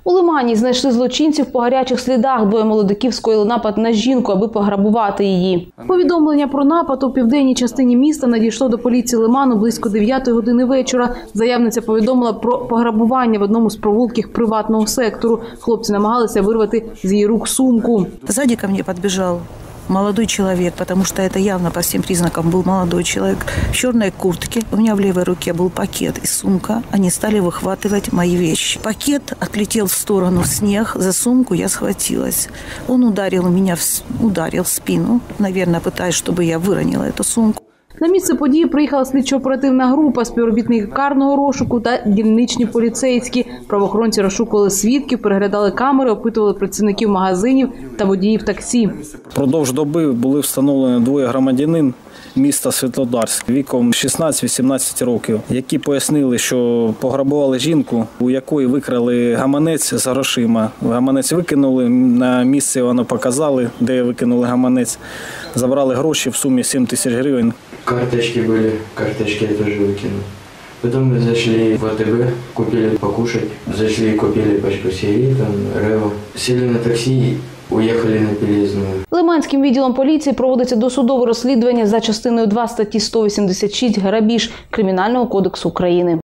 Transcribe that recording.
У Лимані знайшли злочинців по гарячих слідах. Двоє молодиків скоїли напад на жінку, аби пограбувати її. Повідомлення про напад у південній частині міста надійшло до поліції Лиману близько 9 години вечора. Заявниця повідомила про пограбування в одному з провулків приватного сектору. Хлопці намагалися вирвати з її рук сумку. Сзади ко мне подбежал молодой человек, потому что это явно по всем признакам был молодой человек в черной куртке. У меня в левой руке был пакет и сумка. Они стали выхватывать мои вещи. Пакет отлетел в сторону в снег, за сумку я схватилась. Он ударил меня ударил в спину, наверное, пытаясь, чтобы я выронила эту сумку. На місце події приїхала слідчо-оперативна група, співробітники карного розшуку та дільничні поліцейські. Правоохоронці розшукували свідків, переглядали камери, опитували працівників магазинів та водіїв таксі. Впродовж доби були встановлені двоє громадянин міста Світлодарськ віком 16-18 років, які пояснили, що пограбували жінку, у якої викрали гаманець з грошима. Гаманець викинули, на місці воно показали, де викинули гаманець. Забрали гроші в сумі 7 тисяч гривень. Карточки были, карточки я тоже выкинул. Потом мы зашли в АТБ, купили покушать. Зашли и купили пачку сигарет, Рево. Сели на такси и уехали на Пілізну. Лиманським відділом поліції проводиться досудове розслідування за частиною 2 статті 186 «Грабіж» Кримінального кодексу України.